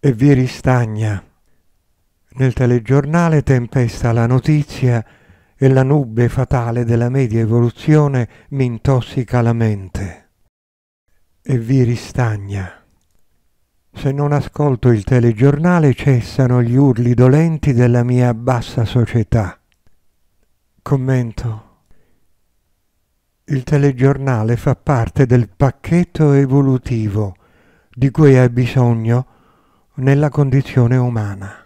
e vi ristagna. Nel telegiornale tempesta la notizia e la nube fatale della media evoluzione mi intossica la mente. E vi ristagna. Se non ascolto il telegiornale cessano gli urli dolenti della mia bassa società. Commento. Il telegiornale fa parte del pacchetto evolutivo di cui hai bisogno nella condizione umana.